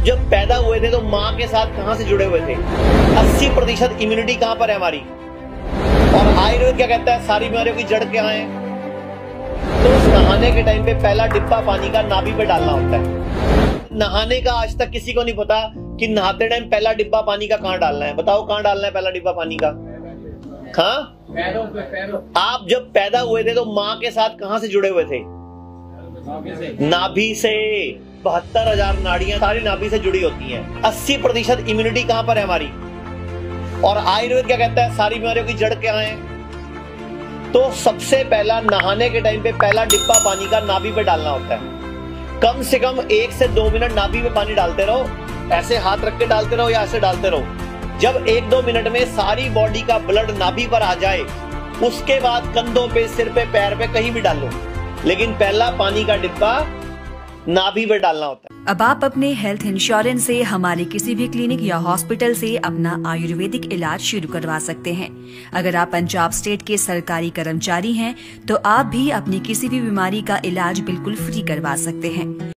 जब पैदा हुए थे तो माँ के साथ कहां से जुड़े हुए थे? 80% इम्यूनिटी कहां पर है हमारी? और आयुर्वेद क्या कहता है? सारी बीमारियों की जड़ क्या है? तो नहाने के टाइम पे पहला डिब्बा पानी का नाभि पे डालना होता है। नहाने का आज तक किसी को नहीं पता कि नहाते टाइम पहला डिब्बा पानी का कहां डालना है। बताओ कहां डालना है पहला डिब्बा पानी का? हाँ, पैरों। आप जब पैदा हुए थे तो माँ के साथ कहां से जुड़े हुए थे? नाभि से। 72,000 नाड़ियां सारी नाभि से जुड़ी होती हैं। 80% इम्यूनिटी कहां पर है हमारी? और आयुर्वेद क्या कहता है? सारी बीमारियों की जड़ क्या है? तो सबसे पहला नहाने के टाइम पे पहला डिब्बा पानी का नाभि पे डालना होता है। कम से कम 1 से 2 मिनट नाभि पे पानी डालते रहो। ऐसे हाथ रख के डालते रहो या ऐसे डालते रहो। जब 1-2 मिनट में सारी बॉडी का ब्लड नाभि पर आ जाए, उसके बाद कंधों पे, सिर पे, पैर पे, कहीं भी डालो, लेकिन पहला पानी का डिब्बा नाभि पे डालना होता है। अब आप अपने हेल्थ इंश्योरेंस से हमारे किसी भी क्लिनिक या हॉस्पिटल से अपना आयुर्वेदिक इलाज शुरू करवा सकते हैं। अगर आप पंजाब स्टेट के सरकारी कर्मचारी हैं, तो आप भी अपनी किसी भी बीमारी का इलाज बिल्कुल फ्री करवा सकते हैं।